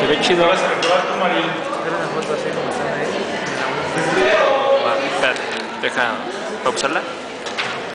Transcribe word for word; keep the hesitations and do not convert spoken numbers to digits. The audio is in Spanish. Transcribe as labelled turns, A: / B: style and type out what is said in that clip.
A: Se ve chido.
B: Vas a reprobar tu Mariel.
C: Era una foto así como están ahí.
A: Va, espérate, deja pausarla.